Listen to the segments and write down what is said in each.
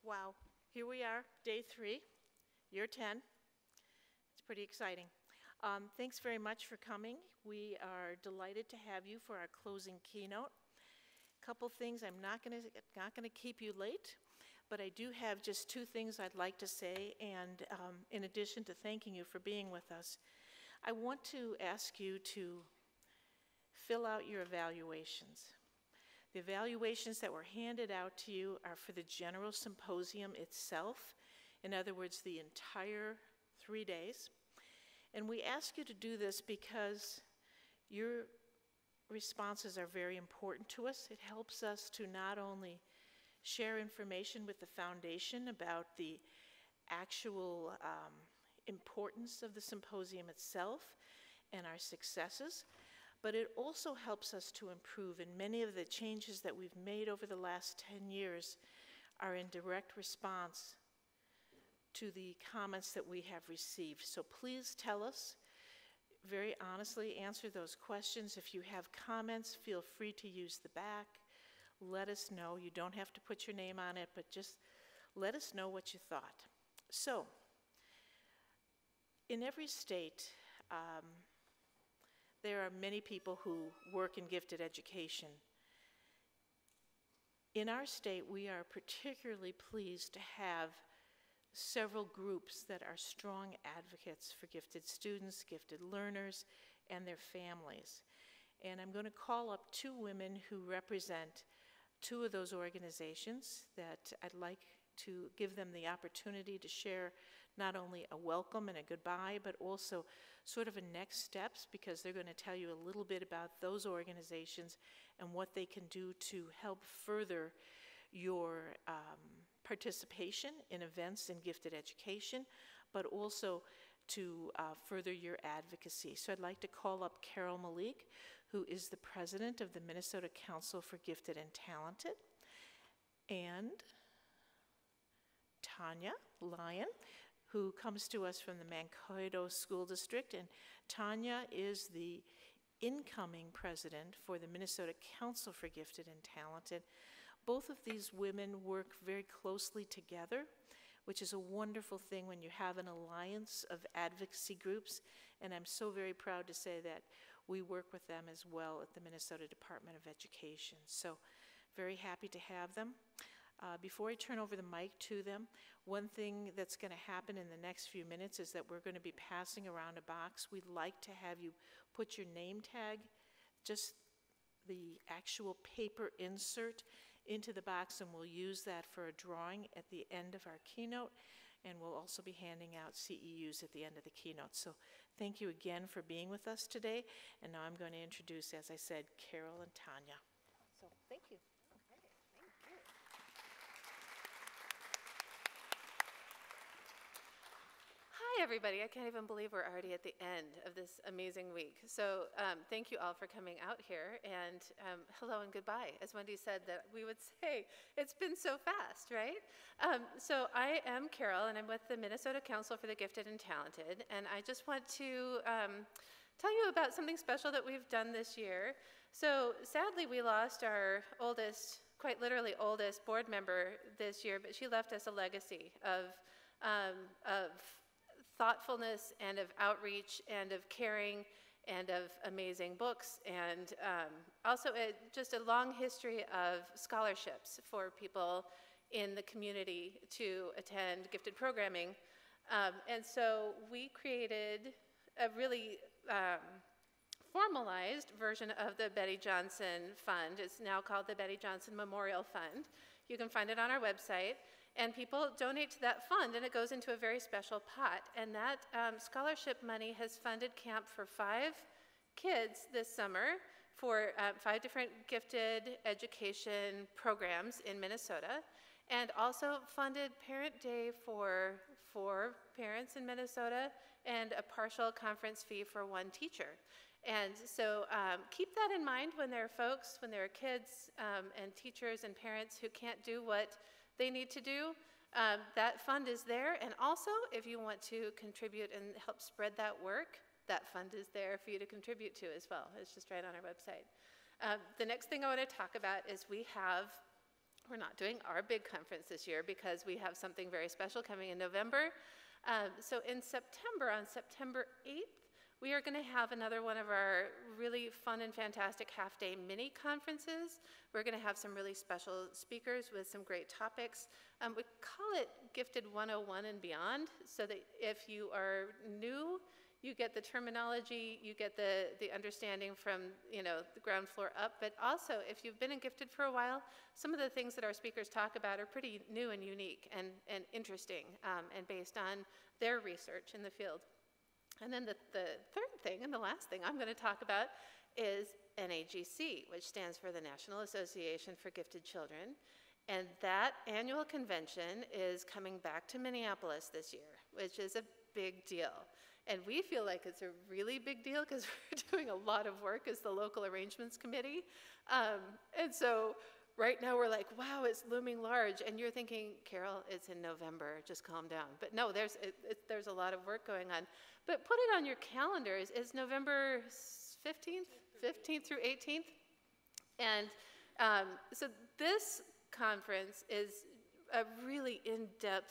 Wow, here we are, day 3, year 10. It's pretty exciting. Thanks very much for coming. We are delighted to have you for our closing keynote. A couple things, I'm not gonna keep you late, but I do have just 2 things I'd like to say, and in addition to thanking you for being with us, I want to ask you to fill out your evaluations. The evaluations that were handed out to you are for the general symposium itself, in other words, the entire 3 days. And we ask you to do this because your responses are very important to us. It helps us to not only share information with the foundation about the actual importance of the symposium itself and our successes, but it also helps us to improve, and many of the changes that we've made over the last 10 years are in direct response to the comments that we have received. So please tell us, very honestly, answer those questions. If you have comments, feel free to use the back. Let us know. You don't have to put your name on it, but just let us know what you thought. So, in every state, there are many people who work in gifted education. In our state, we are particularly pleased to have several groups that are strong advocates for gifted students, gifted learners, and their families. And I'm going to call up 2 women who represent 2 of those organizations that I'd like to give them the opportunity to share not only a welcome and a goodbye, but also sort of a next steps, because they're going to tell you a little bit about those organizations and what they can do to help further your participation in events in gifted education, but also to further your advocacy. So I'd like to call up Carol Malik, who is the president of the Minnesota Council for Gifted and Talented, and Tanya Lyon, who comes to us from the Mankato School District, and Tanya is the incoming president for the Minnesota Council for Gifted and Talented. Both of these women work very closely together, which is a wonderful thing when you have an alliance of advocacy groups, and I'm so very proud to say that we work with them as well at the Minnesota Department of Education. So very happy to have them. Before I turn over the mic to them, one thing that's going to happen in the next few minutes is that we're going to be passing around a box. We'd like to have you put your name tag, just the actual paper insert, into the box, and we'll use that for a drawing at the end of our keynote, and we'll also be handing out CEUs at the end of the keynote. So thank you again for being with us today, and now I'm going to introduce, as I said, Carol and Tanya. So thank you. Hi, everybody. I can't even believe we're already at the end of this amazing week. So thank you all for coming out here, and hello and goodbye. As Wendy said, that we would say, it's been so fast, right? So I am Carol, and I'm with the Minnesota Council for the Gifted and Talented, and I just want to tell you about something special that we've done this year. So sadly, we lost our oldest, quite literally oldest board member this year, but she left us a legacy of thoughtfulness and of outreach and of caring and of amazing books, and also just a long history of scholarships for people in the community to attend gifted programming. And so we created a really formalized version of the Betty Johnson Fund. It's now called the Betty Johnson Memorial Fund. You can find it on our website. And people donate to that fund, and it goes into a very special pot. And that scholarship money has funded camp for 5 kids this summer for 5 different gifted education programs in Minnesota, and also funded Parent Day for 4 parents in Minnesota, and a partial conference fee for 1 teacher. And so keep that in mind when there are folks, when there are kids and teachers and parents who can't do what they need to do. That fund is there, and also if you want to contribute and help spread that work, that fund is there for you to contribute to as well. It's just right on our website. The next thing I want to talk about is we have We're not doing our big conference this year because we have something very special coming in November. So in September, on September 8th, we are going to have another one of our really fun and fantastic half-day mini conferences. We're going to have some really special speakers with some great topics. We call it Gifted 101 and Beyond, so that if you are new, you get the terminology, you get the understanding from the ground floor up, but also if you've been in Gifted for a while, some of the things that our speakers talk about are pretty new and unique and interesting and based on their research in the field. And then the third thing and the last thing I'm going to talk about is NAGC, which stands for the National Association for Gifted Children. And that annual convention is coming back to Minneapolis this year, which is a big deal. And we feel like it's a really big deal because we're doing a lot of work as the local arrangements committee. And so right now we're like, wow, it's looming large. And you're thinking, Carol, it's in November, just calm down. But no, there's a lot of work going on. But put it on your calendars. It's November 15th through 18th. And so this conference is a really in-depth,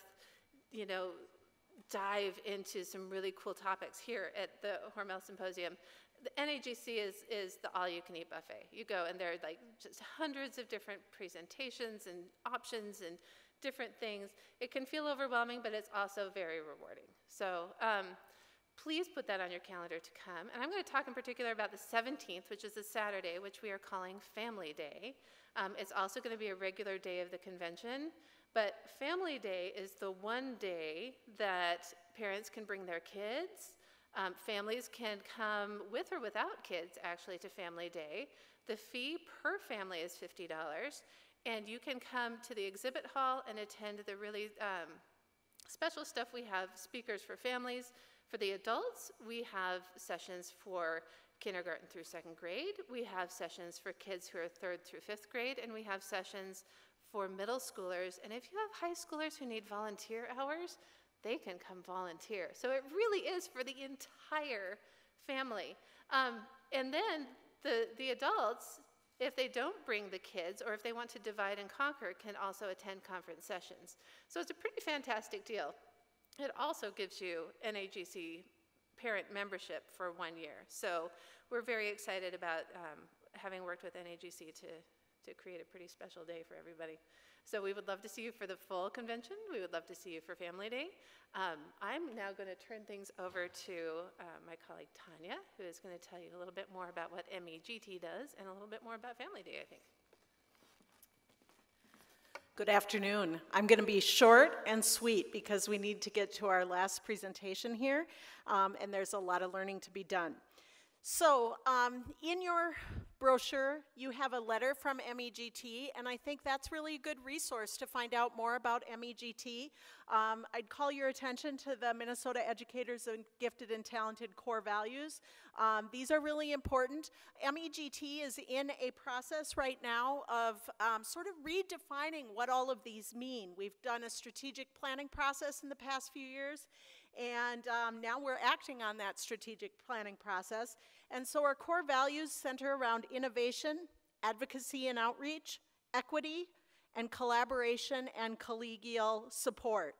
dive into some really cool topics here at the Hormel Symposium. The NAGC is the all-you-can-eat buffet. You go and there are like just hundreds of different presentations and options and different things. It can feel overwhelming, but it's also very rewarding. So please put that on your calendar to come. And I'm going to talk in particular about the 17th, which is a Saturday, which we are calling Family Day. It's also going to be a regular day of the convention. But Family Day is the one day that parents can bring their kids. Families can come with or without kids, actually, to Family Day. The fee per family is $50, and you can come to the exhibit hall and attend the really special stuff. We have speakers for families. For the adults, we have sessions for kindergarten through 2nd grade. We have sessions for kids who are 3rd through 5th grade, and we have sessions for middle schoolers. And if you have high schoolers who need volunteer hours, they can come volunteer. So it really is for the entire family. And then the adults, if they don't bring the kids or if they want to divide and conquer, can also attend conference sessions. So it's a pretty fantastic deal. It also gives you NAGC parent membership for 1 year. So we're very excited about having worked with NAGC to create a pretty special day for everybody. So we would love to see you for the full convention. We would love to see you for Family Day. I'm now going to turn things over to my colleague Tanya, who is going to tell you a little bit more about what MEGT does and a little bit more about Family Day, I think. Good afternoon. I'm going to be short and sweet because we need to get to our last presentation here, and there's a lot of learning to be done. So in your brochure, you have a letter from MEGT, and I think that's really a good resource to find out more about MEGT. I'd call your attention to the Minnesota Educators and Gifted and Talented Core Values. These are really important. MEGT is in a process right now of sort of redefining what all of these mean. We've done a strategic planning process in the past few years, and now we're acting on that strategic planning process. And so our core values center around innovation, advocacy and outreach, equity, and collaboration and collegial support.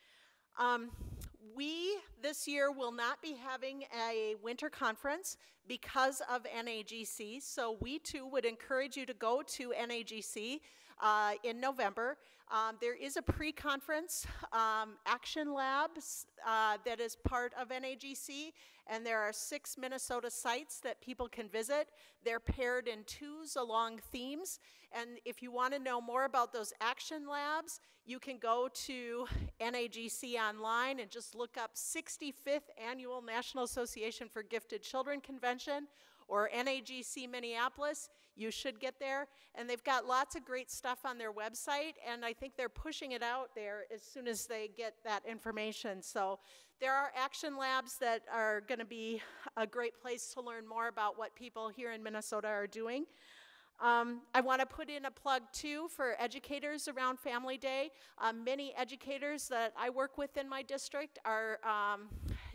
We, this year, will not be having a winter conference because of NAGC, so we too would encourage you to go to NAGC in November. There is a pre-conference action labs that is part of NAGC, and there are 6 Minnesota sites that people can visit. They're paired in 2s along themes, and if you want to know more about those action labs, you can go to NAGC online and just look up 65th Annual National Association for Gifted Children Convention or NAGC Minneapolis. You should get there, and they've got lots of great stuff on their website, and I think they're pushing it out there as soon as they get that information. So there are action labs that are going to be a great place to learn more about what people here in Minnesota are doing. I want to put in a plug, too, for educators around Family Day. Many educators that I work with in my district are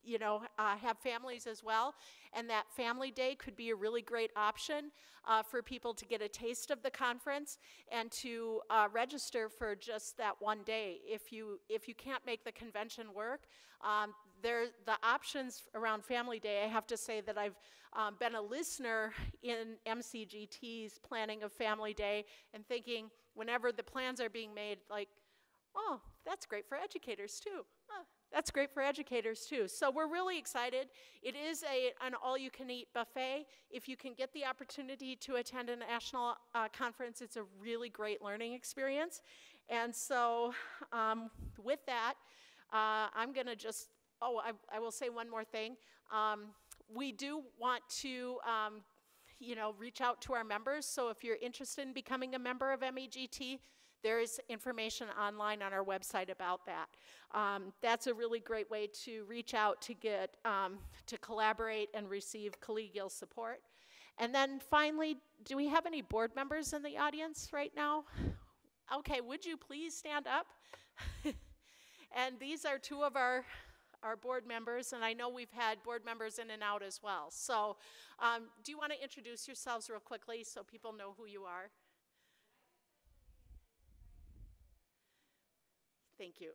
have families as well, and that family day could be a really great option for people to get a taste of the conference and to register for just that one day. If you can't make the convention work, the options around Family Day, I have to say that I've been a listener in MCGT's planning of Family Day and thinking whenever the plans are being made, like, oh, that's great for educators too. That's great for educators too. So we're really excited. It is an all-you-can-eat buffet. If you can get the opportunity to attend a national conference, it's a really great learning experience. And so with that, I'm going to just, I will say one more thing. We do want to reach out to our members. So if you're interested in becoming a member of MEGT, there is information online on our website about that. That's a really great way to reach out to get, to collaborate and receive collegial support. And then finally, do we have any board members in the audience right now? Okay, would you please stand up? And these are two of our board members, and I know we've had board members in and out as well. So do you want to introduce yourselves real quickly so people know who you are? Thank you.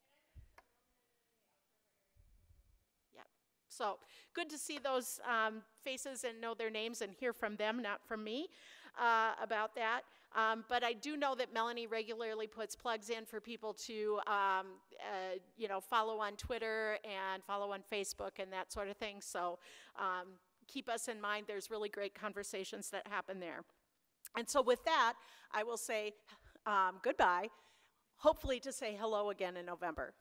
Yeah. So good to see those faces and know their names and hear from them, not from me, about that. But I do know that Melanie regularly puts plugs in for people to, follow on Twitter and follow on Facebook and that sort of thing. So keep us in mind. There's really great conversations that happen there. And so with that, I will say goodbye. Hopefully to say hello again in November.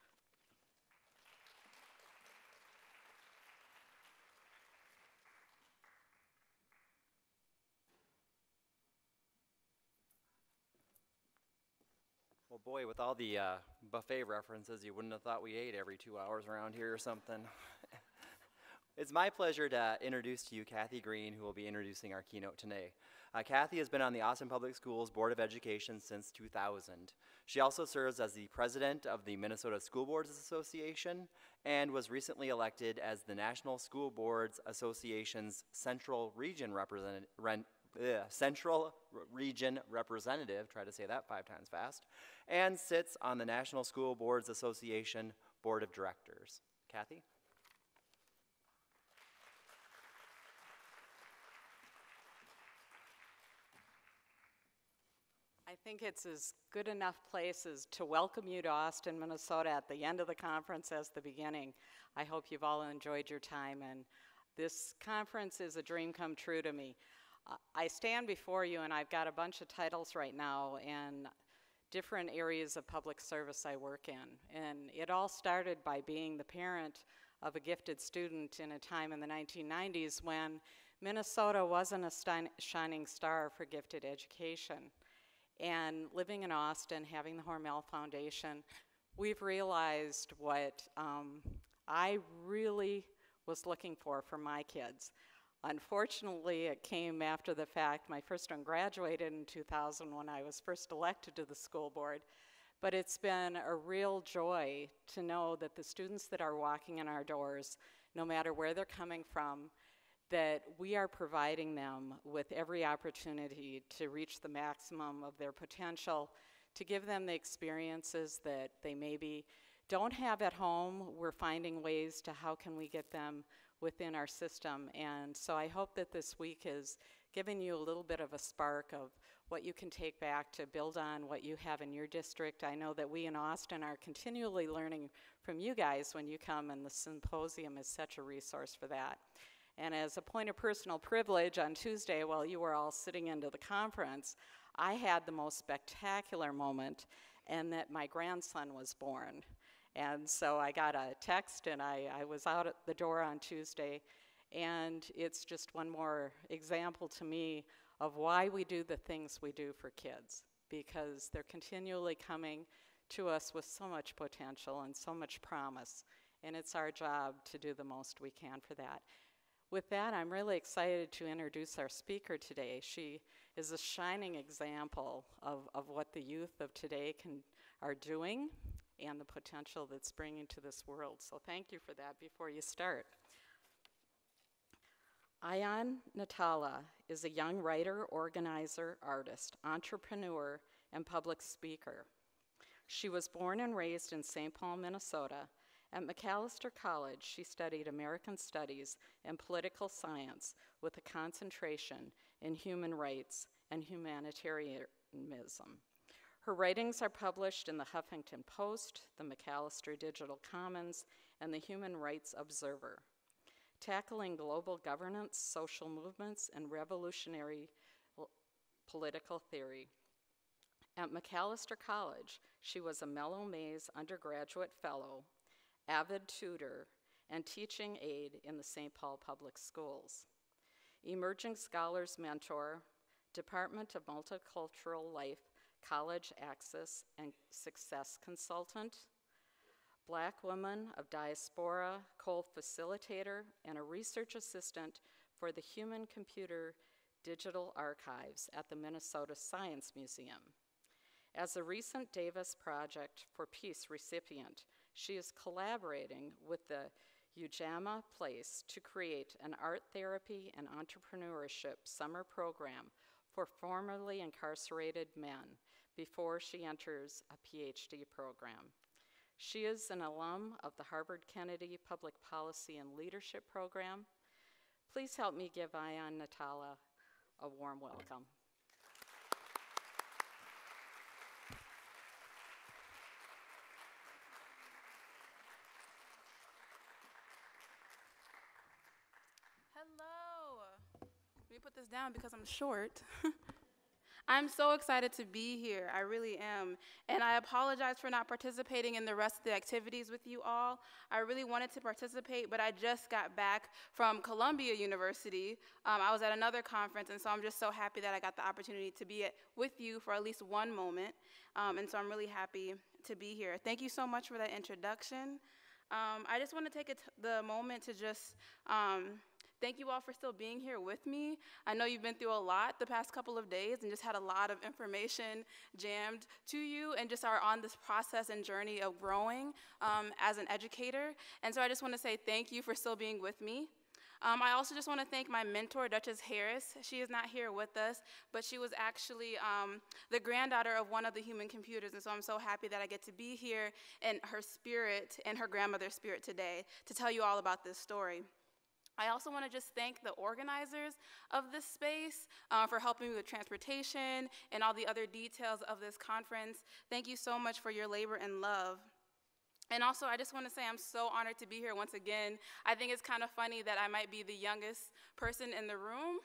Well, boy, with all the buffet references, you wouldn't have thought we ate every 2 hours around here or something. It's my pleasure to introduce to you Kathy Green, who will be introducing our keynote today. Kathy has been on the Austin Public Schools Board of Education since 2000. She also serves as the president of the Minnesota School Boards Association and was recently elected as the National School Boards Association's Central Region Representative, try to say that 5 times fast, and sits on the National School Boards Association Board of Directors. Kathy? I think it's as good enough place as to welcome you to Austin, Minnesota at the end of the conference as the beginning. I hope you've all enjoyed your time, and this conference is a dream come true to me. I stand before you and I've got a bunch of titles right now and different areas of public service I work in. And it all started by being the parent of a gifted student in a time in the 1990s when Minnesota wasn't a shining star for gifted education. And living in Austin, having the Hormel Foundation, we've realized what I really was looking for my kids. Unfortunately, it came after the fact. My first one graduated in 2000 when I was first elected to the school board. But it's been a real joy to know that the students that are walking in our doors, no matter where they're coming from, that we are providing them with every opportunity to reach the maximum of their potential, to give them the experiences that they maybe don't have at home. We're finding ways to how can we get them within our system. And so I hope that this week has given you a little bit of a spark of what you can take back to build on what you have in your district. I know that we in Austin are continually learning from you guys when you come, and the symposium is such a resource for that. And as a point of personal privilege, on Tuesday, while you were all sitting into the conference, I had the most spectacular moment, and that my grandson was born. And so I got a text, and I was out at the door on Tuesday, and it's just one more example to me of why we do the things we do for kids, because they're continually coming to us with so much potential and so much promise, and it's our job to do the most we can for that. With that, I'm really excited to introduce our speaker today. She is a shining example of what the youth of today are doing and the potential that's bringing to this world. So thank you for that before you start. Ayan Natala is a young writer, organizer, artist, entrepreneur, and public speaker. She was born and raised in St. Paul, Minnesota. At Macalester College, she studied American Studies and Political Science with a concentration in human rights and humanitarianism. Her writings are published in the Huffington Post, the Macalester Digital Commons, and the Human Rights Observer, tackling global governance, social movements, and revolutionary political theory. At Macalester College, she was a Mellow Mays undergraduate fellow, avid tutor, and teaching aide in the St. Paul Public Schools. Emerging Scholars Mentor, Department of Multicultural Life, College Access and Success Consultant, Black Woman of Diaspora, co-facilitator, and a research assistant for the Human Computer Digital Archives at the Minnesota Science Museum. As a recent Davis Project for Peace recipient, she is collaborating with the Ujamaa Place to create an art therapy and entrepreneurship summer program for formerly incarcerated men before she enters a PhD program. She is an alum of the Harvard Kennedy Public Policy and Leadership Program. Please help me give Ayan Natala a warm welcome. Hello. Let me put this down because I'm short. I'm so excited to be here. I really am. And I apologize for not participating in the rest of the activities with you all. I really wanted to participate, but I just got back from Columbia University. I was at another conference, and so I'm just so happy that I got the opportunity to be with you for at least one moment. And so I'm really happy to be here. Thank you so much for that introduction. I just want to take the moment to just thank you all for still being here with me. I know you've been through a lot the past couple of days and just had a lot of information jammed to you and just are on this process and journey of growing as an educator. And so I just want to say thank you for still being with me. I also just want to thank my mentor, Duchess Harris. She is not here with us, but she was actually the granddaughter of one of the human computers, and so I'm so happy that I get to be here in her spirit and her grandmother's spirit today to tell you all about this story. I also want to just thank the organizers of this space for helping me with transportation and all the other details of this conference. Thank you so much for your labor and love. And also, I just want to say I'm so honored to be here once again. I think it's kind of funny that I might be the youngest person in the room.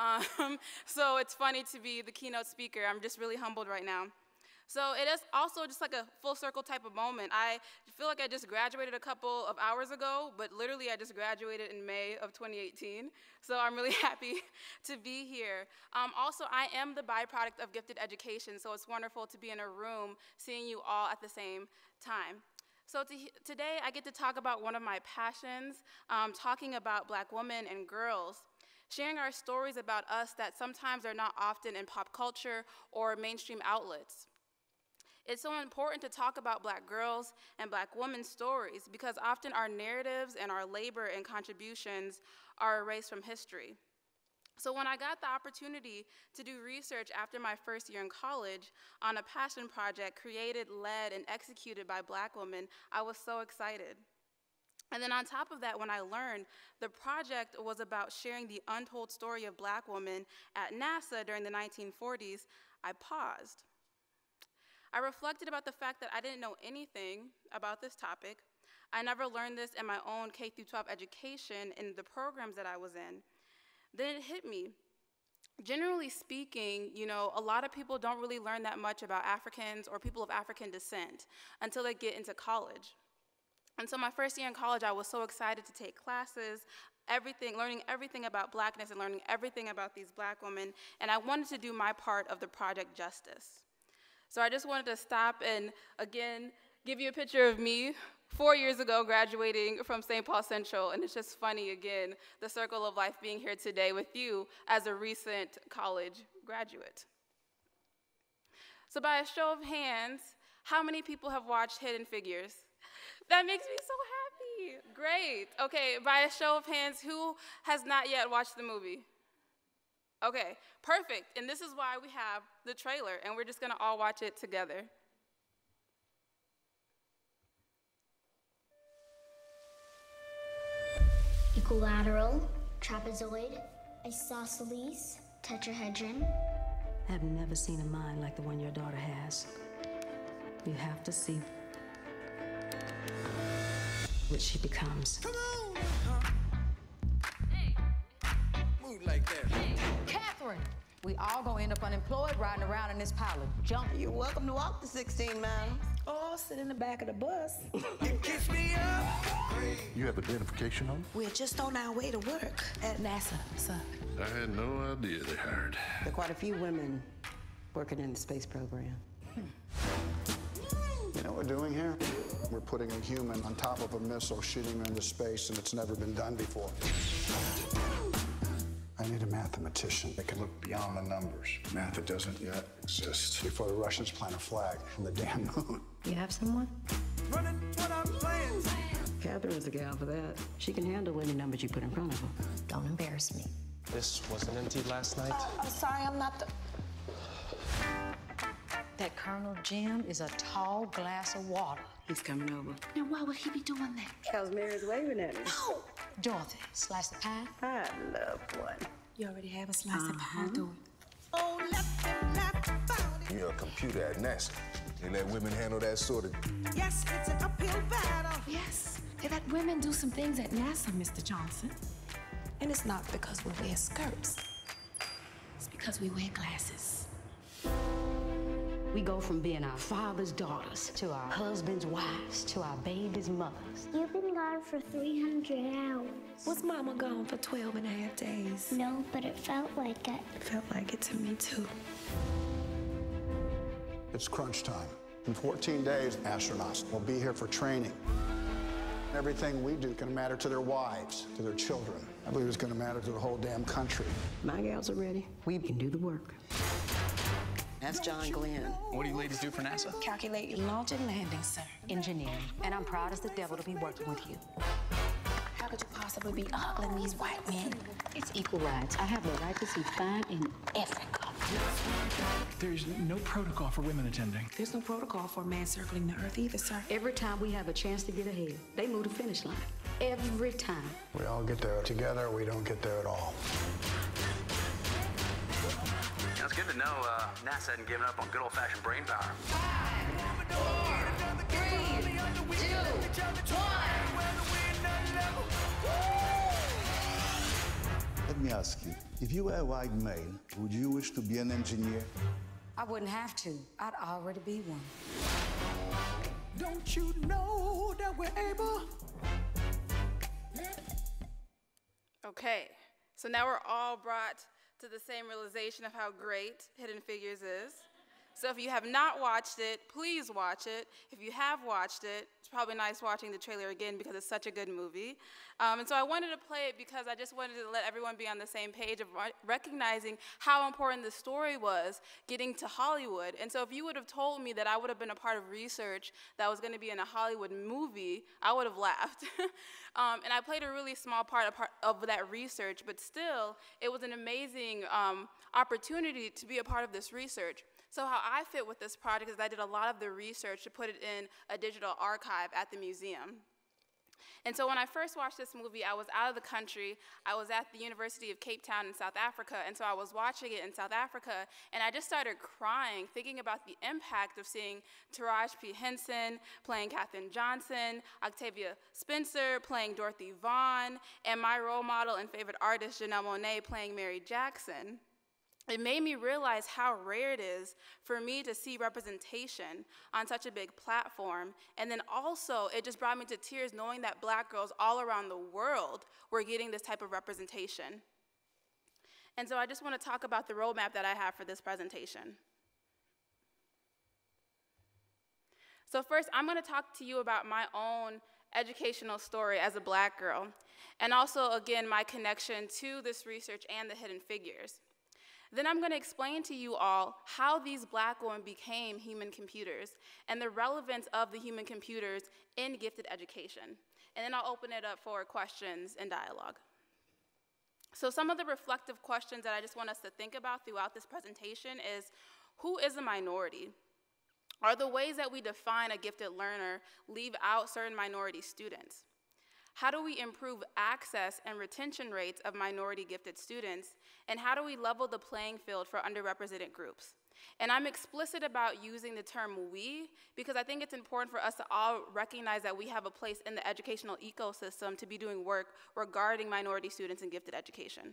So it's funny to be the keynote speaker. I'm just really humbled right now. So it is also just like a full circle type of moment. I feel like I just graduated a couple of hours ago, but literally I just graduated in May of 2018. So I'm really happy to be here. Also, I am the byproduct of gifted education, so it's wonderful to be in a room seeing you all at the same time. So today I get to talk about one of my passions, talking about Black women and girls, sharing our stories about us that sometimes are not often in pop culture or mainstream outlets. It's so important to talk about Black girls and Black women's stories because often our narratives and our labor and contributions are erased from history. So when I got the opportunity to do research after my first year in college on a passion project created, led, and executed by Black women, I was so excited. And then on top of that, when I learned the project was about sharing the untold story of Black women at NASA during the 1940s, I paused. I reflected about the fact that I didn't know anything about this topic. I never learned this in my own K-12 education in the programs that I was in. Then it hit me. Generally speaking, you know, a lot of people don't really learn that much about Africans or people of African descent until they get into college. And so my first year in college, I was so excited to take classes, learning everything about Blackness and learning everything about these Black women, and I wanted to do my part of the project justice. So I just wanted to stop and, again, give you a picture of me 4 years ago graduating from St. Paul Central, and it's just funny, again, the circle of life being here today with you as a recent college graduate. So by a show of hands, How many people have watched Hidden Figures? That makes me so happy. Great. Okay, by a show of hands, who has not yet watched the movie? Okay, perfect. And this is why we have the trailer, and we're just gonna all watch it together. Equilateral, trapezoid, isosceles, tetrahedron. I've never seen a mind like the one your daughter has. You have to see what she becomes. Come on! Move like that. Catherine, we all gonna end up unemployed riding around in this pile of junk. You're welcome to walk the 16 miles. Or sit in the back of the bus. You kiss me up. You have identification on? We're just on our way to work at NASA, sir. I had no idea they hired. There are quite a few women working in the space program. You know what we're doing here? We're putting a human on top of a missile, shooting him into space, and it's never been done before. I need a mathematician that can look beyond the numbers. Math that doesn't yet exist. Before the Russians plant a flag on the damn moon. You have someone? Running what I'm playing. Catherine's the gal for that. She can handle any numbers you put in front of her. Don't embarrass me. This wasn't empty last night? I'm sorry, I'm not the... That Colonel Jim is a tall glass of water. He's coming over. Now, why would he be doing that? Cause Mary's waving at me. No! Dorothy, slice of pie? I love one. You already have a slice of pie, do it. Oh, left about it. You're a computer at NASA. They let women handle that sort of... Yes, it's an uphill battle. Yes, they let women do some things at NASA, Mr. Johnson. And it's not because we wear skirts. It's because we wear glasses. We go from being our father's daughters to our husband's wives to our baby's mothers. You've been gone for 300 hours. Was Mama gone for 12 and a half days? No, but it felt like it. It felt like it to me, too. It's crunch time. In 14 days, astronauts will be here for training. Everything we do can matter to their wives, to their children. I believe it's going to matter to the whole damn country. My gals are ready. We can do the work. That's John Glenn. What do you ladies do for NASA? Calculate your launch and landing, sir. Engineering. And I'm proud as the devil to be working with you. How could you possibly be ogling these white men? It's equal rights. I have the right to see fine in Africa. There's no protocol for women attending. There's no protocol for a man circling the earth either, sir. Every time we have a chance to get ahead, they move the finish line. Every time. We all get there together, we don't get there at all. It's good to know NASA hadn't given up on good old-fashioned brain power. 5, 4, 3, 2, 1. Let me ask you, if you were a white male, would you wish to be an engineer? I wouldn't have to. I'd already be one. Don't you know that we're able? Okay, so now we're all brought to the same realization of how great Hidden Figures is. So if you have not watched it, please watch it. If you have watched it, it's probably nice watching the trailer again because it's such a good movie. And so I wanted to play it because I just wanted to let everyone be on the same page of recognizing how important the story was getting to Hollywood. And so if you would have told me that I would have been a part of research that was going to be in a Hollywood movie, I would have laughed. And I played a really small part of that research, but still, it was an amazing opportunity to be a part of this research. So how I fit with this project is I did a lot of the research to put it in a digital archive at the museum. And so when I first watched this movie, I was out of the country. I was at the University of Cape Town in South Africa, and so I was watching it in South Africa, and I just started crying, thinking about the impact of seeing Taraji P. Henson playing Katherine Johnson, Octavia Spencer playing Dorothy Vaughan, and my role model and favorite artist, Janelle Monáe, playing Mary Jackson. It made me realize how rare it is for me to see representation on such a big platform. And then also, it just brought me to tears knowing that Black girls all around the world were getting this type of representation. And so I just want to talk about the roadmap that I have for this presentation. So first, I'm going to talk to you about my own educational story as a Black girl, and also, again, my connection to this research and the Hidden Figures. Then I'm going to explain to you all how these Black women became human computers and the relevance of the human computers in gifted education. And then I'll open it up for questions and dialogue. So some of the reflective questions that I just want us to think about throughout this presentation is, who is a minority? Are the ways that we define a gifted learner leave out certain minority students? How do we improve access and retention rates of minority gifted students? And how do we level the playing field for underrepresented groups? And I'm explicit about using the term we because I think it's important for us to all recognize that we have a place in the educational ecosystem to be doing work regarding minority students in gifted education.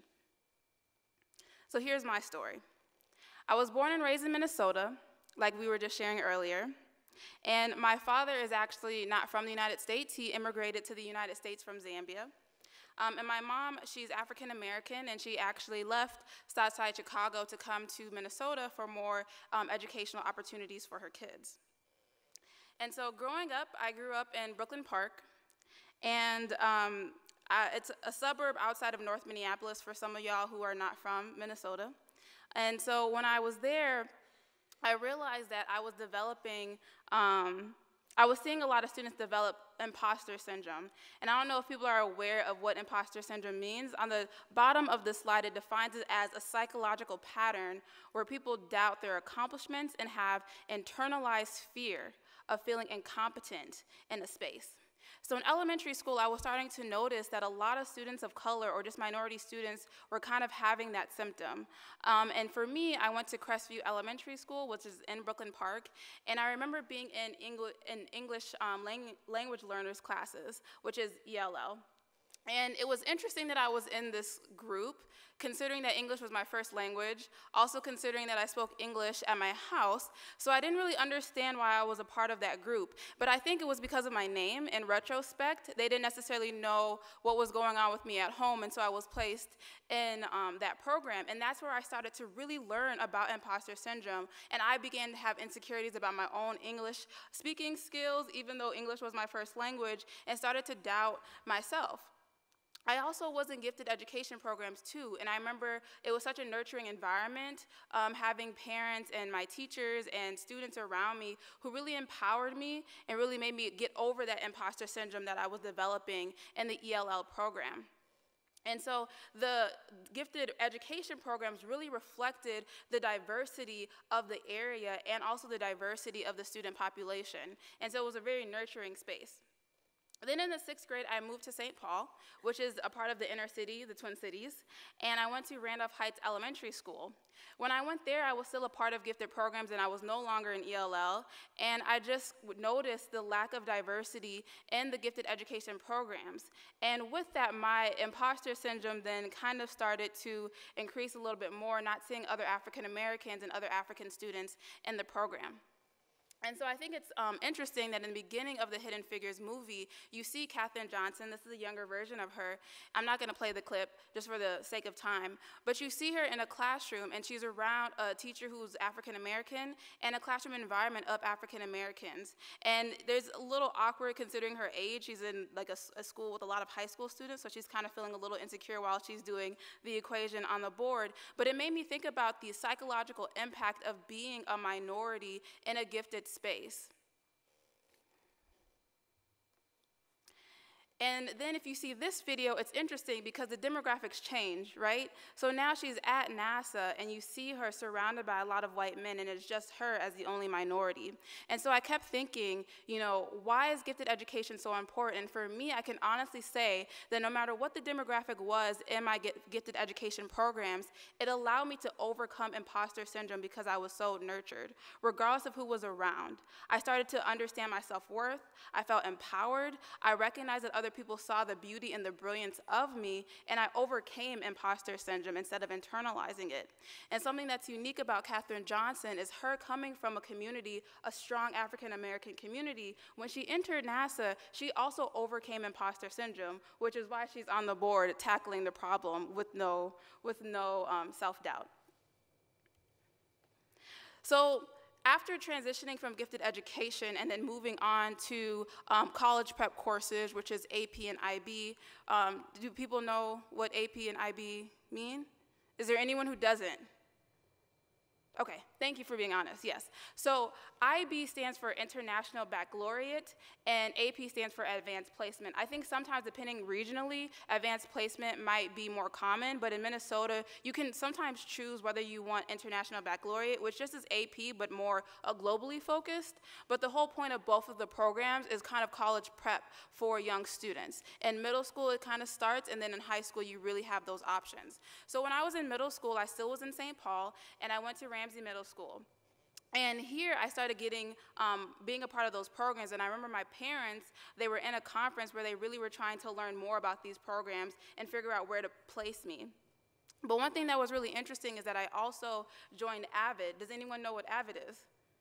So here's my story. I was born and raised in Minnesota, like we were just sharing earlier. And my father is actually not from the United States. He immigrated to the United States from Zambia. And my mom, she's African American, and she actually left Southside Chicago to come to Minnesota for more educational opportunities for her kids. And so growing up, I grew up in Brooklyn Park, and it's a suburb outside of North Minneapolis for some of y'all who are not from Minnesota. And so when I was there, I realized that I was developing, I was seeing a lot of students develop imposter syndrome. And I don't know if people are aware of what imposter syndrome means. On the bottom of the slide, it defines it as a psychological pattern where people doubt their accomplishments and have internalized fear of feeling incompetent in a space. So in elementary school, I was starting to notice that a lot of students of color or just minority students were kind of having that symptom. And for me, I went to Crestview Elementary School, which is in Brooklyn Park, and I remember being in English language learners classes, which is ELL. And it was interesting that I was in this group, considering that English was my first language, also considering that I spoke English at my house, so I didn't really understand why I was a part of that group. But I think it was because of my name. In retrospect, they didn't necessarily know what was going on with me at home, and so I was placed in that program. And that's where I started to really learn about imposter syndrome, and I began to have insecurities about my own English speaking skills, even though English was my first language, and started to doubt myself. I also was in gifted education programs too, and I remember it was such a nurturing environment, having parents and my teachers and students around me who really empowered me and really made me get over that imposter syndrome that I was developing in the ELL program. And so the gifted education programs really reflected the diversity of the area and also the diversity of the student population, and so it was a very nurturing space. Then in the 6th grade, I moved to St. Paul, which is a part of the inner city, the Twin Cities, and I went to Randolph Heights Elementary School. When I went there, I was still a part of gifted programs, and I was no longer in ELL, and I just noticed the lack of diversity in the gifted education programs. And with that, my imposter syndrome then kind of started to increase a little bit more, not seeing other African Americans and other African students in the program. And so I think it's interesting that in the beginning of the Hidden Figures movie, you see Katherine Johnson. This is a younger version of her. I'm not going to play the clip just for the sake of time, but you see her in a classroom, and she's around a teacher who's African American and a classroom environment of African Americans. And there's a little awkward considering her age. She's in like a school with a lot of high school students, so she's kind of feeling a little insecure while she's doing the equation on the board. But it made me think about the psychological impact of being a minority in a gifted space. And then if you see this video, it's interesting because the demographics change, right? So now she's at NASA, and you see her surrounded by a lot of white men, and it's just her as the only minority. And so I kept thinking, you know, why is gifted education so important? And for me, I can honestly say that no matter what the demographic was in my gifted education programs, it allowed me to overcome imposter syndrome because I was so nurtured, regardless of who was around. I started to understand my self-worth. I felt empowered. I recognized that other people saw the beauty and the brilliance of me, and I overcame imposter syndrome instead of internalizing it. And something that's unique about Katherine Johnson is her coming from a community, a strong African American community. When she entered NASA, she also overcame imposter syndrome, which is why she's on the board tackling the problem with no self-doubt. So after transitioning from gifted education and then moving on to college prep courses, which is AP and IB, do people know what AP and IB mean? Is there anyone who doesn't? Okay, thank you for being honest, yes. So IB stands for International Baccalaureate, and AP stands for Advanced Placement. I think sometimes, depending regionally, Advanced Placement might be more common, but in Minnesota, you can sometimes choose whether you want International Baccalaureate, which just is AP, but more globally focused. But the whole point of both of the programs is kind of college prep for young students. In middle school, it kind of starts, and then in high school, you really have those options. So when I was in middle school, I still was in St. Paul, and I went to Ramsey Middle School. And here I started getting, being a part of those programs, and I remember my parents, they were in a conference where they really were trying to learn more about these programs and figure out where to place me. But one thing that was really interesting is that I also joined AVID. Does anyone know what AVID is?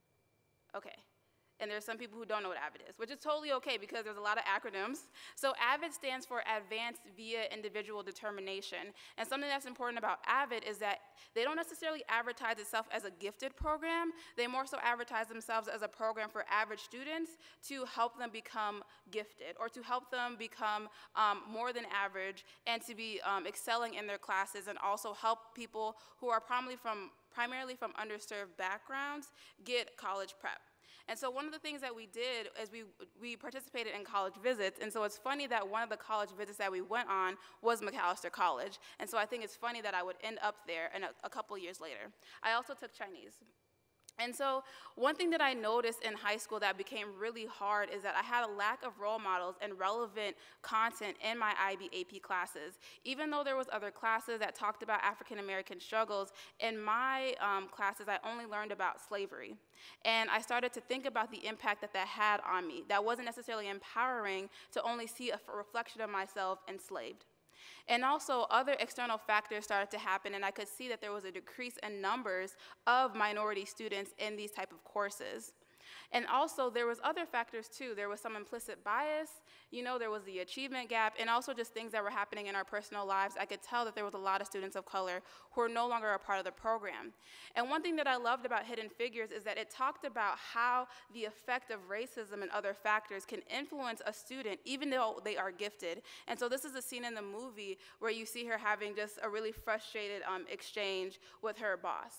Okay. And there's some people who don't know what AVID is, which is totally okay because there's a lot of acronyms. So AVID stands for Advanced Via Individual Determination. And something that's important about AVID is that they don't necessarily advertise itself as a gifted program. They more so advertise themselves as a program for average students to help them become gifted or to help them become more than average and to be excelling in their classes and also help people who are primarily from underserved backgrounds get college prep. And so one of the things that we did is we participated in college visits, and so it's funny that one of the college visits that we went on was Macalester College, and so I think it's funny that I would end up there and a couple years later. I also took Chinese. And so one thing that I noticed in high school that became really hard is that I had a lack of role models and relevant content in my IB AP classes. Even though there was other classes that talked about African American struggles, in my classes I only learned about slavery. And I started to think about the impact that that had on me. That wasn't necessarily empowering to only see a reflection of myself enslaved. And also other external factors started to happen, and I could see that there was a decrease in numbers of minority students in these type of courses. And also there was other factors too. There was some implicit bias, you know, there was the achievement gap, and also just things that were happening in our personal lives. I could tell that there was a lot of students of color who are no longer a part of the program. And one thing that I loved about Hidden Figures is that it talked about how the effect of racism and other factors can influence a student even though they are gifted. And so this is a scene in the movie where you see her having just a really frustrated exchange with her boss.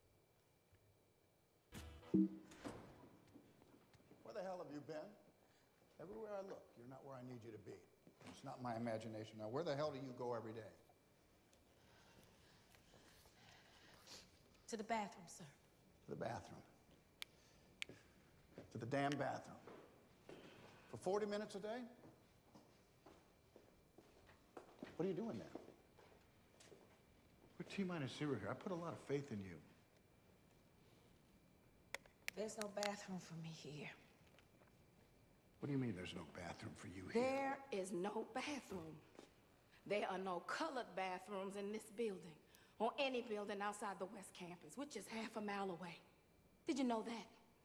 Where the hell have you been? Everywhere I look, you're not where I need you to be. It's not my imagination. Now, where the hell do you go every day? To the bathroom, sir. To the bathroom. To the damn bathroom. For 40 minutes a day? What are you doing there? We're T-minus 0 here. I put a lot of faith in you. There's no bathroom for me here. What do you mean there's no bathroom for you here? There is no bathroom. There are no colored bathrooms in this building or any building outside the West Campus, which is half a mile away. Did you know that?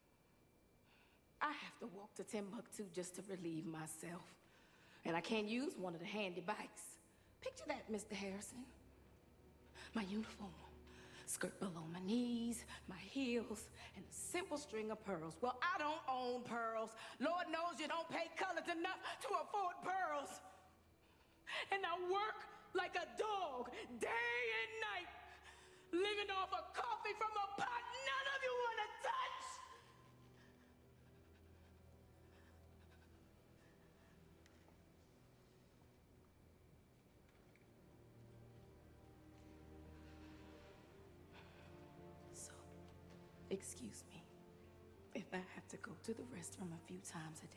I have to walk to Timbuktu just to relieve myself. And I can't use one of the handy bikes. Picture that, Mr. Harrison. My uniform. Skirt below my knees, my heels, and a simple string of pearls. Well, I don't own pearls. Lord knows you don't pay colors enough to afford pearls. And I work like a dog, day and night, living off of coffee from a pot none of you want to touch. Excuse me if I have to go to the restroom a few times a day.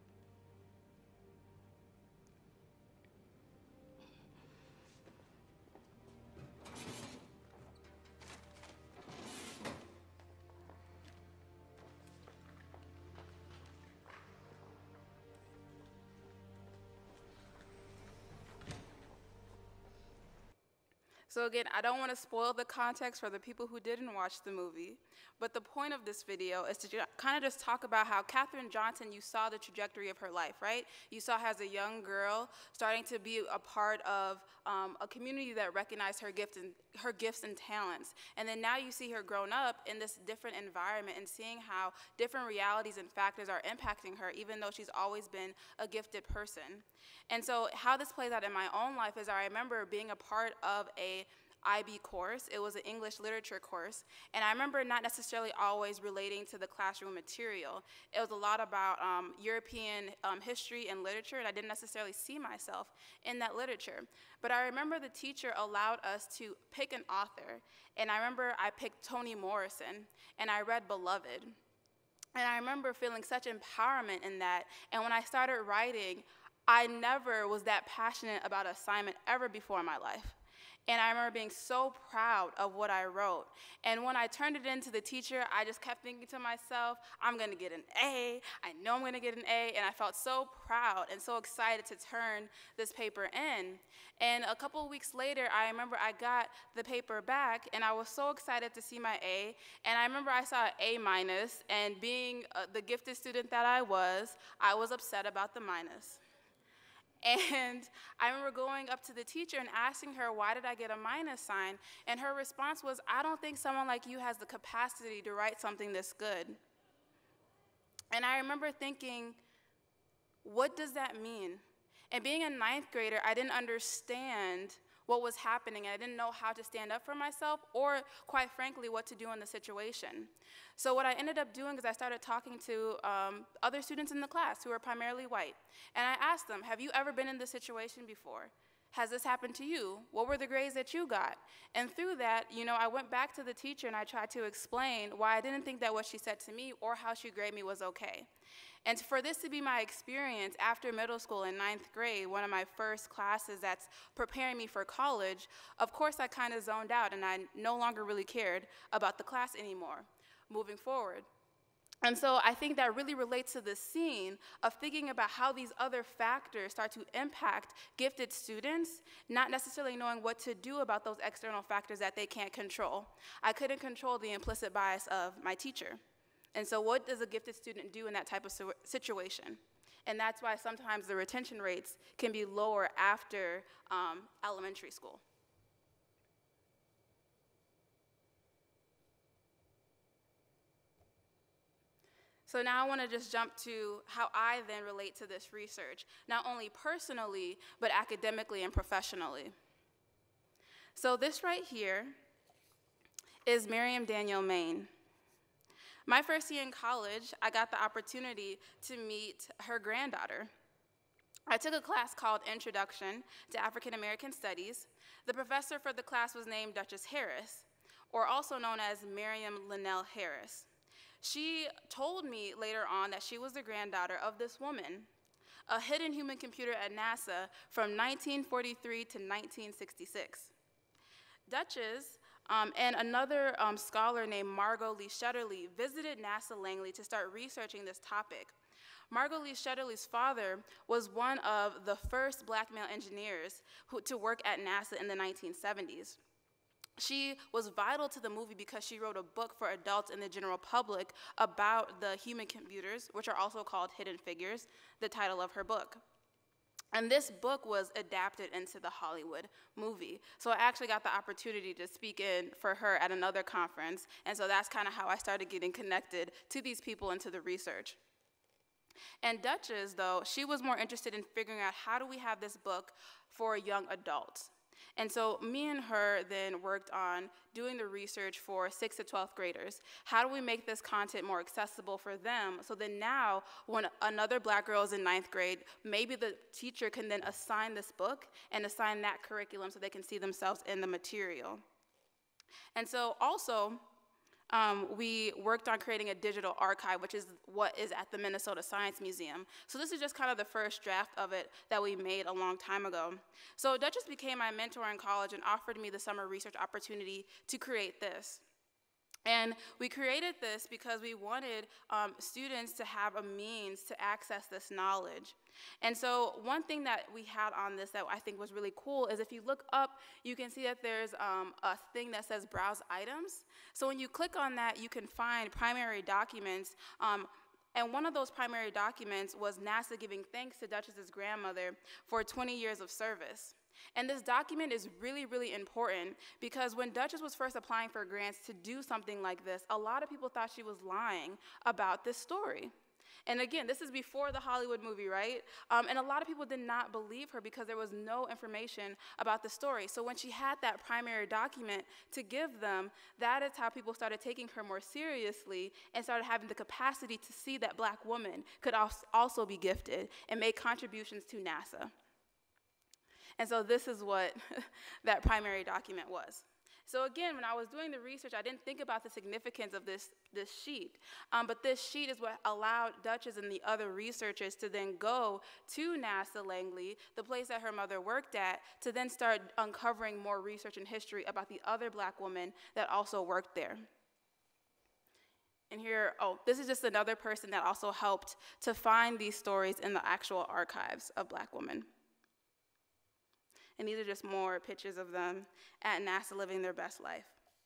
So again, I don't want to spoil the context for the people who didn't watch the movie, but the point of this video is to kind of just talk about how Katherine Johnson, you saw the trajectory of her life, right? You saw her as a young girl starting to be a part of a community that recognized her gifts and talents. And then now you see her grown up in this different environment and seeing how different realities and factors are impacting her, even though she's always been a gifted person. And so how this plays out in my own life is I remember being a part of a IB course. It was an English literature course. And I remember not necessarily always relating to the classroom material. It was a lot about European history and literature, and I didn't necessarily see myself in that literature. But I remember the teacher allowed us to pick an author. And I remember I picked Toni Morrison, and I read Beloved. And I remember feeling such empowerment in that. And when I started writing, I never was that passionate about an assignment ever before in my life. And I remember being so proud of what I wrote. And when I turned it in to the teacher, I just kept thinking to myself, I'm gonna get an A. I know I'm gonna get an A. And I felt so proud and so excited to turn this paper in. And a couple of weeks later, I remember I got the paper back, and I was so excited to see my A. And I remember I saw an A-, and being the gifted student that I was upset about the minus. And I remember going up to the teacher and asking her, why did I get a minus sign? And her response was, I don't think someone like you has the capacity to write something this good. And I remember thinking, what does that mean? And being a 9th grader, I didn't understand what was happening. I didn't know how to stand up for myself or, quite frankly, what to do in the situation. So what I ended up doing is I started talking to other students in the class who are primarily white. And I asked them, have you ever been in this situation before? Has this happened to you? What were the grades that you got? And through that, I went back to the teacher and I tried to explain why I didn't think that what she said to me or how she graded me was okay. And for this to be my experience after middle school in 9th grade, one of my first classes that's preparing me for college, of course I kind of zoned out and I no longer really cared about the class anymore moving forward. And so I think that really relates to the scene of thinking about how these other factors start to impact gifted students, not necessarily knowing what to do about those external factors that they can't control. I couldn't control the implicit bias of my teacher. And so what does a gifted student do in that type of situation? And that's why sometimes the retention rates can be lower after elementary school. So now I want to just jump to how I then relate to this research, not only personally, but academically and professionally. So this right here is Miriam Daniel Main. My first year in college, I got the opportunity to meet her granddaughter. I took a class called Introduction to African American Studies. The professor for the class was named Duchess Harris, or also known as Miriam Linnell Harris. She told me later on that she was the granddaughter of this woman, a hidden human computer at NASA from 1943 to 1966. Duchess and another scholar named Margot Lee Shetterly visited NASA Langley to start researching this topic. Margot Lee Shetterly's father was one of the first black male engineers to work at NASA in the 1970s. She was vital to the movie because she wrote a book for adults and the general public about the human computers, which are also called Hidden Figures, the title of her book. And this book was adapted into the Hollywood movie. So I actually got the opportunity to speak in for her at another conference, and so that's kind of how I started getting connected to these people and to the research. And Duchess, though, she was more interested in figuring out how do we have this book for young adults. And so me and her then worked on doing the research for 6th to 12th graders. How do we make this content more accessible for them so that now when another black girl is in 9th grade, maybe the teacher can then assign this book and assign that curriculum so they can see themselves in the material. And so also, we worked on creating a digital archive, which is what is at the Minnesota Science Museum. So this is just kind of the first draft of it that we made a long time ago. So Duchess became my mentor in college and offered me the summer research opportunity to create this. And we created this because we wanted students to have a means to access this knowledge. And so one thing that we had on this that I think was really cool is if you look up, you can see that there's a thing that says Browse Items. So when you click on that, you can find primary documents. And one of those primary documents was NASA giving thanks to Duchess's grandmother for 20 years of service. And this document is really, really important because when Duchess was first applying for grants to do something like this, a lot of people thought she was lying about this story. And again, this is before the Hollywood movie, right? And a lot of people did not believe her because there was no information about the story. So when she had that primary document to give them, that is how people started taking her more seriously and started having the capacity to see that Black women could also be gifted and make contributions to NASA. And so this is what that primary document was. So again, when I was doing the research, I didn't think about the significance of this sheet. But this sheet is what allowed Duchess and the other researchers to then go to NASA Langley, the place that her mother worked at, to then start uncovering more research and history about the other Black women that also worked there. And here, this is just another person that also helped to find these stories in the actual archives of Black women. And these are just more pictures of them at NASA living their best life.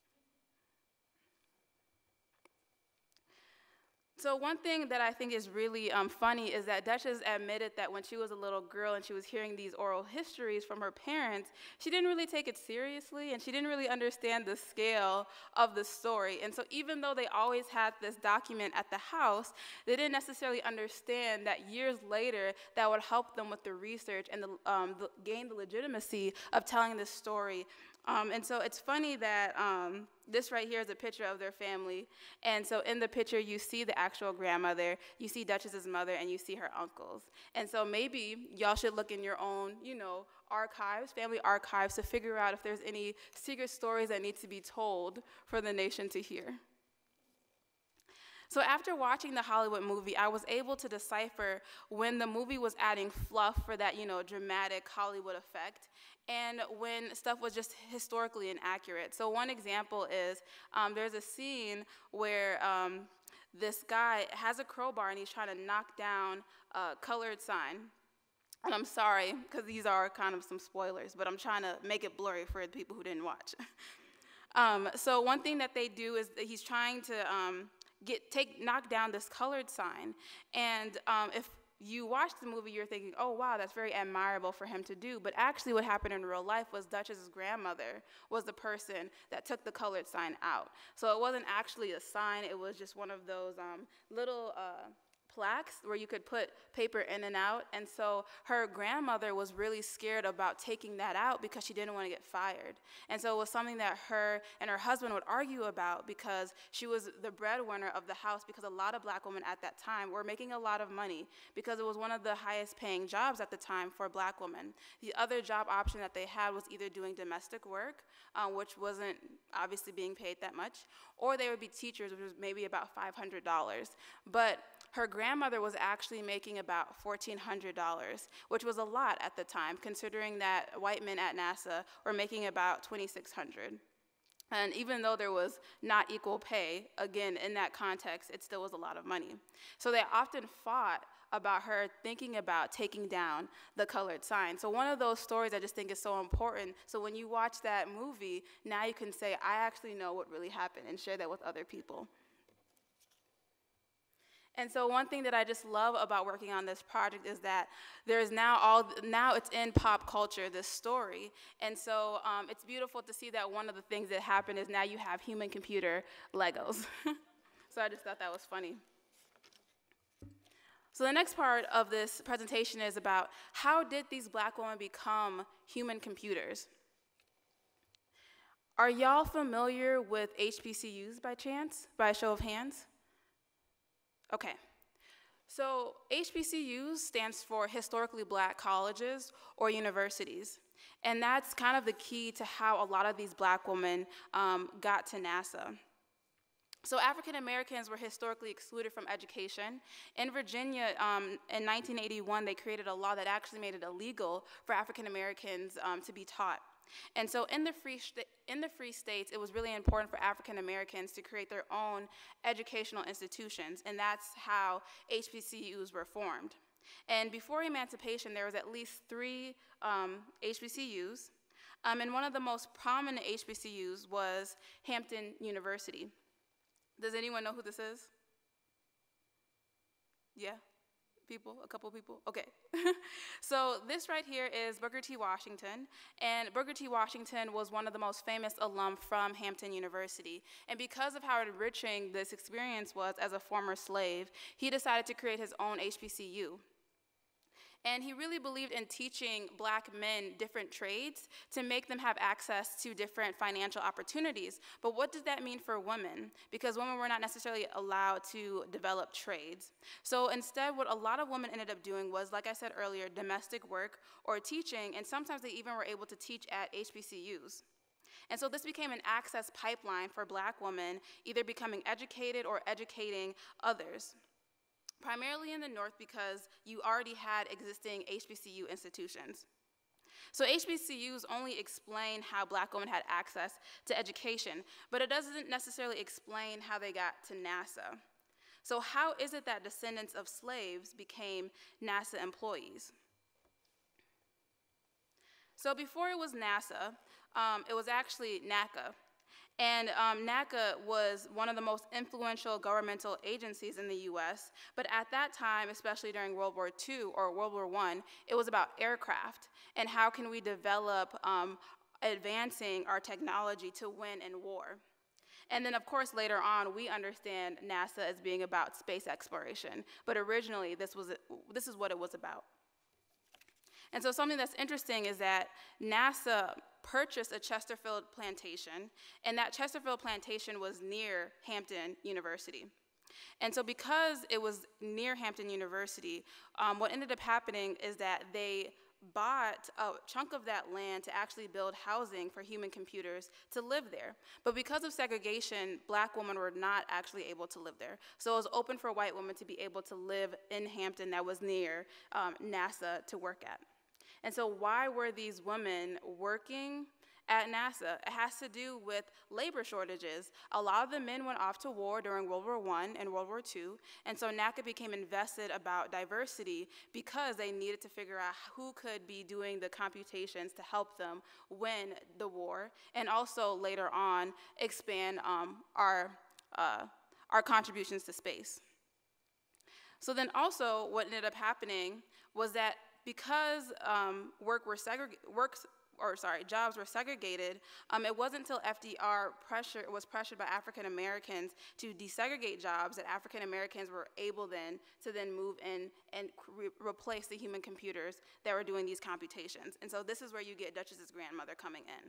So one thing that I think is really funny is that Duchess admitted that when she was a little girl and she was hearing these oral histories from her parents, she didn't really take it seriously and she didn't really understand the scale of the story. And so even though they always had this document at the house, they didn't necessarily understand that years later that would help them with the research and gain the legitimacy of telling this story. And so it's funny that this right here is a picture of their family. And so in the picture, you see the actual grandmother, you see Duchess's mother, and you see her uncles. And so maybe y'all should look in your own, archives, family archives, to figure out if there's any secret stories that need to be told for the nation to hear. So after watching the Hollywood movie, I was able to decipher when the movie was adding fluff for that, dramatic Hollywood effect, and when stuff was just historically inaccurate. So one example is there's a scene where this guy has a crowbar and he's trying to knock down a colored sign. And I'm sorry, because these are kind of some spoilers, but I'm trying to make it blurry for the people who didn't watch. So one thing that they do is that he's trying to knock down this colored sign. And if you watch the movie, you're thinking, oh, wow, that's very admirable for him to do. But actually what happened in real life was Duchess's grandmother was the person that took the colored sign out. So it wasn't actually a sign. It was just one of those little plaques where you could put paper in and out. And so her grandmother was really scared about taking that out because she didn't want to get fired. And so it was something that her and her husband would argue about because she was the breadwinner of the house, because a lot of Black women at that time were making a lot of money because it was one of the highest paying jobs at the time for Black women. The other job option that they had was either doing domestic work, which wasn't obviously being paid that much, or they would be teachers, which was maybe about $500. But her grandmother was actually making about $1,400, which was a lot at the time, considering that white men at NASA were making about $2,600. And even though there was not equal pay, again, in that context, it still was a lot of money. So they often fought about her thinking about taking down the colored sign. So one of those stories I just think is so important. So when you watch that movie, now you can say, I actually know what really happened, and share that with other people. And so one thing that I just love about working on this project is that there's now it's in pop culture, this story. And so it's beautiful to see that one of the things that happened is now you have human-computer Legos. So I just thought that was funny. So the next part of this presentation is about how did these Black women become human computers? Are y'all familiar with HBCUs by chance, by a show of hands? Okay, so HBCUs stands for Historically Black Colleges or Universities, and that's kind of the key to how a lot of these Black women got to NASA. So African Americans were historically excluded from education. In Virginia, in 1981, they created a law that actually made it illegal for African Americans to be taught. And so in the free states, it was really important for African Americans to create their own educational institutions, and that's how HBCUs were formed. And before emancipation, there was at least 3 HBCUs, and one of the most prominent HBCUs was Hampton University. Does anyone know who this is? Yeah? people, a couple people? Okay. So this right here is Booker T. Washington, and Booker T. Washington was one of the most famous alum from Hampton University. And because of how enriching this experience was as a former slave, he decided to create his own HBCU. And he really believed in teaching black men different trades to make them have access to different financial opportunities. But what does that mean for women? Because women were not necessarily allowed to develop trades. So instead, what a lot of women ended up doing was, like I said earlier, domestic work or teaching, and sometimes they even were able to teach at HBCUs. And so this became an access pipeline for black women, either becoming educated or educating others. Primarily in the North because you already had existing HBCU institutions. So HBCUs only explain how black women had access to education, but it doesn't necessarily explain how they got to NASA. So how is it that descendants of slaves became NASA employees? So before it was NASA, it was actually NACA. And NACA was one of the most influential governmental agencies in the US, but at that time, especially during World War II or World War I, it was about aircraft and how can we develop advancing our technology to win in war. And then, of course, later on, we understand NASA as being about space exploration, but originally this is what it was about. And so something that's interesting is that NASA purchased a Chesterfield plantation, and that Chesterfield plantation was near Hampton University. And so because it was near Hampton University, what ended up happening is that they bought a chunk of that land to actually build housing for human computers to live there. But because of segregation, black women were not actually able to live there. So it was open for white women to be able to live in Hampton that was near NASA to work at. And so why were these women working at NASA? It has to do with labor shortages. A lot of the men went off to war during World War I and World War II, and so NACA became invested about diversity because they needed to figure out who could be doing the computations to help them win the war, and also later on expand our contributions to space. So then also what ended up happening was that because jobs were segregated, it wasn't until FDR was pressured by African Americans to desegregate jobs that African Americans were able then to move in and replace the human computers that were doing these computations. And so this is where you get Duchess's grandmother coming in.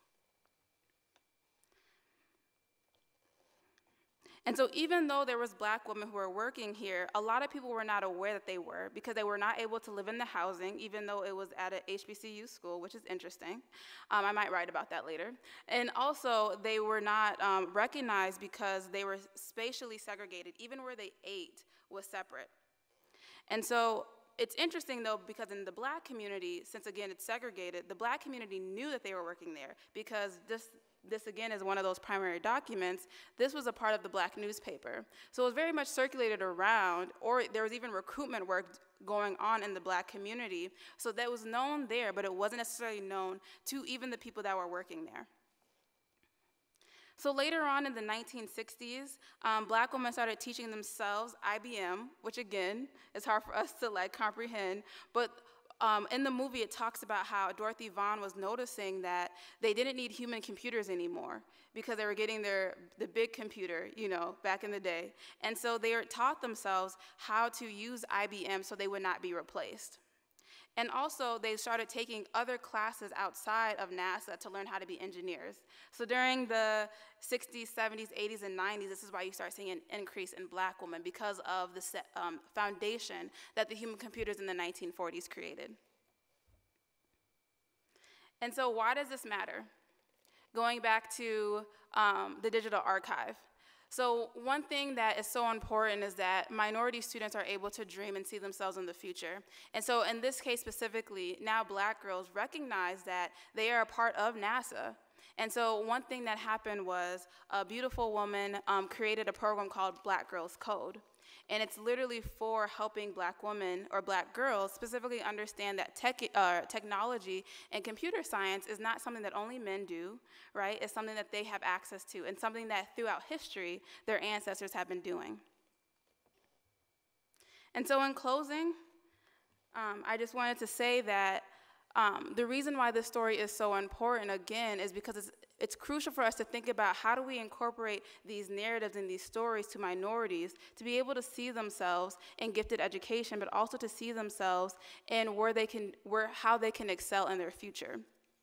And so even though there was black women who were working here, a lot of people were not aware that they were because they were not able to live in the housing, even though it was at an HBCU school, which is interesting. I might write about that later. And also, they were not recognized because they were spatially segregated. Even where they ate was separate. And so it's interesting, though, because in the black community, since, again, it's segregated, the black community knew that they were working there because this again is one of those primary documents. This was a part of the black newspaper. So it was very much circulated around, or there was even recruitment work going on in the black community. So that was known there, but it wasn't necessarily known to even the people that were working there. So later on in the 1960s, black women started teaching themselves IBM, which again is hard for us to comprehend, but in the movie, it talks about how Dorothy Vaughan was noticing that they didn't need human computers anymore because they were getting the big computer, back in the day. And so they taught themselves how to use IBM so they would not be replaced. And also, they started taking other classes outside of NASA to learn how to be engineers. So during the 60s, 70s, 80s, and 90s, this is why you start seeing an increase in black women because of the foundation that the human computers in the 1940s created. And so why does this matter? Going back to the digital archive. So one thing that is so important is that minority students are able to dream and see themselves in the future. And so in this case specifically, now black girls recognize that they are a part of NASA. And so one thing that happened was a beautiful woman created a program called Black Girls Code. And it's literally for helping black women or black girls specifically understand that technology and computer science is not something that only men do, right? It's something that they have access to and something that throughout history their ancestors have been doing. And so in closing, I just wanted to say that the reason why this story is so important, again, is because it's crucial for us to think about how do we incorporate these narratives and these stories to minorities to be able to see themselves in gifted education, but also to see themselves in how they can excel in their future.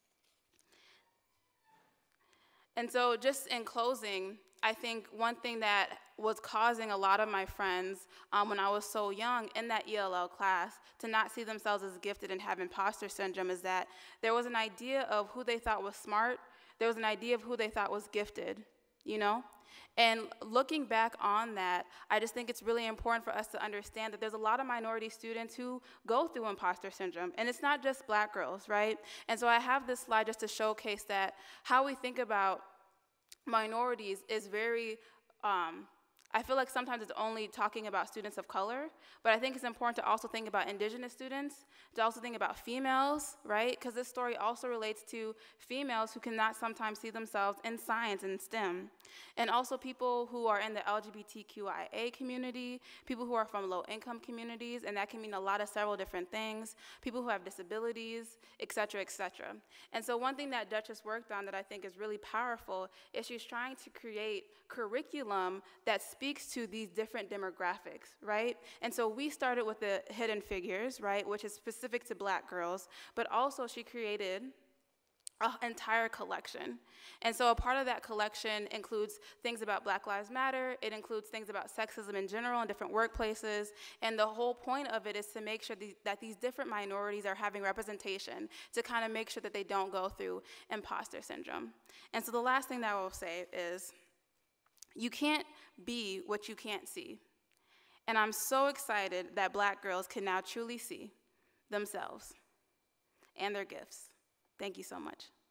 And so just in closing, I think one thing that was causing a lot of my friends when I was so young in that ELL class to not see themselves as gifted and have imposter syndrome is that there was an idea of who they thought was smart, there was an idea of who they thought was gifted, you know? And looking back on that, I just think it's really important for us to understand that there's a lot of minority students who go through imposter syndrome, and it's not just black girls, right? And so I have this slide just to showcase that how we think about minorities is very, I feel like sometimes it's only talking about students of color, but I think it's important to also think about indigenous students, to also think about females, right? Because this story also relates to females who cannot sometimes see themselves in science and STEM. And also people who are in the LGBTQIA community, people who are from low-income communities, and that can mean several different things, people who have disabilities, et cetera, et cetera. And so one thing that Duchess worked on that I think is really powerful is she's trying to create curriculum that speaks to these different demographics, right? And so we started with the Hidden Figures, right, which is specific to black girls, but also she created an entire collection. And so a part of that collection includes things about Black Lives Matter, it includes things about sexism in general in different workplaces, and the whole point of it is to make sure that these different minorities are having representation to kind of make sure that they don't go through imposter syndrome. And so the last thing that I will say is, you can't be what you can't see. And I'm so excited that black girls can now truly see themselves and their gifts. Thank you so much.